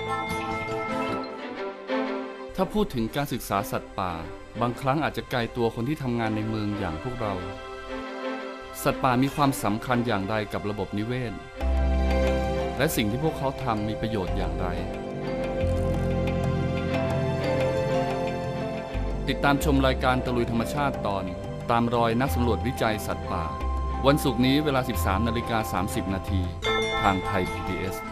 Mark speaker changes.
Speaker 1: ถ้าพูดถึงการศึกษาสัตว์ป่าบางครั้งอาจจะไกลตัวคนที่ทำงานในเมืองอย่างพวกเราสัตว์ป่ามีความสำคัญอย่างไรกับระบบนิเวศและสิ่งที่พวกเขาทำมีประโยชน์อย่างไรติดตามชมรายการตะลุยธรรมชาติตอนตามรอยนักสำรวจวิจัยสัตว์ป่าวันศุกร์นี้เวลา 13:30 น.ทางไทย PBS